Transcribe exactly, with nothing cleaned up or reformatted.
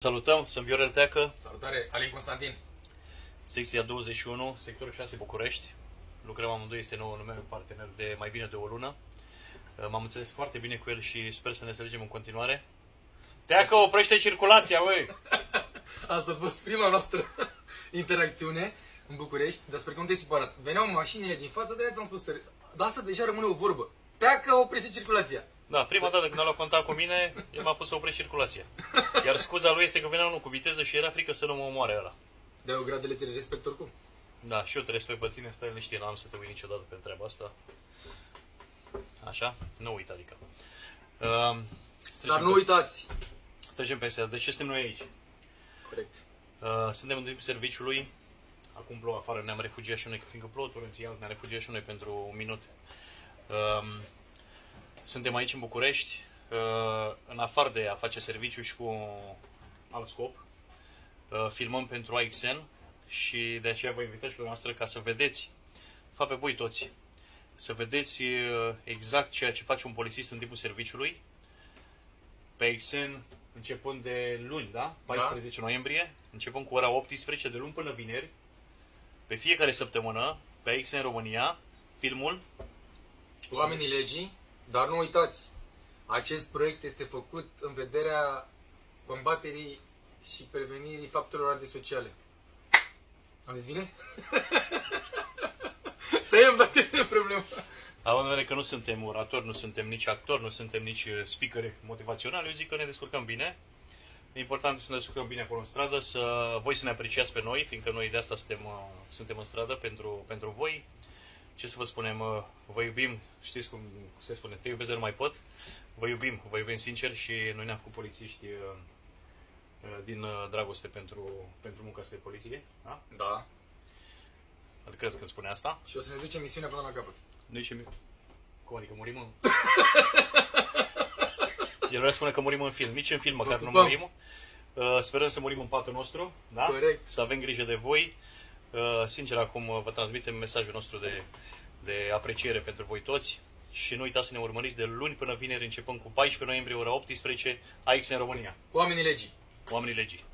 Salutăm, sunt Viorel Teacă. Salutare, Alin Constantin. Secția douăzeci și unu, sectorul șase București. Lucrăm amândoi, este noul meu partener de mai bine de o lună. M-am înțeles foarte bine cu el și sper să ne înțelegem în continuare. Teacă, oprește circulația, băi! Asta a fost prima noastră interacțiune în București, dar sper că nu te-ai supărat. Veneau mașinile din față, de-aia ți-am spus să... Dar asta deja rămâne o vorbă. Teacă, oprește circulația. Da, prima dată când a luat contact cu mine, el m-a pus să oprești circulația. Iar scuza lui este că veneau unul cu viteză și era frică să nu mă omoare ăla. De o gradele ți respect oricum. Da, și eu te respect pe tine, stai liniștit, n-am să te uit niciodată pe treaba asta. Așa? Nu uit, adică. Uh, Dar nu uitați. Trecem peste asta. De ce suntem noi aici? Corect. Uh, suntem în timpul serviciului. Acum plouă afară, ne-am refugiat și noi, fiindcă plouă torențial, ne-am refugiat și noi pentru un minut. Uh, suntem aici în București, uh, în afară de a face serviciu și cu alt scop. Uh, filmăm pentru A X N și de aceea vă invitați pe noastră ca să vedeți, de fapt pe voi toți, să vedeți exact ceea ce face un polițist în timpul serviciului pe A X N, începând de luni, da? paisprezece noiembrie, începând cu ora optsprezece, de luni până vineri, pe fiecare săptămână, pe A X N România, filmul Oamenii legii, dar nu uitați, acest proiect este făcut în vederea combaterii și prevenirii faptelor antisociale. Am zis bine? Tăiem dacă e problemă. Având în vedere că nu suntem oratori, nu suntem nici actori, nu suntem nici speakeri motivaționali, eu zic că ne descurcăm bine. E important să ne descurcăm bine acolo în stradă, să voi să ne apreciați pe noi, fiindcă noi de asta suntem, suntem în stradă pentru, pentru voi. Ce să vă spunem, vă iubim, știți cum se spune, te iubesc de nu mai pot. Vă iubim, vă iubim sincer și noi ne-am făcut polițiști din dragoste pentru, pentru munca asta de poliție. Da? Da. Cred că spune asta. Și o să ne ducem misiunea până la capăt. Nu e Cum adică murim în... El vrea să spune că murim în film. Nici în film măcar nu murim. Uh, sperăm să murim în patul nostru. Da? Corect. Să avem grijă de voi. Uh, sincer, acum vă transmitem mesajul nostru de, de apreciere pentru voi toți. Și nu uitați să ne urmăriți de luni până vineri, începând cu paisprezece noiembrie, ora optsprezece, A X N România. Oamenii legii. Oamenii legii.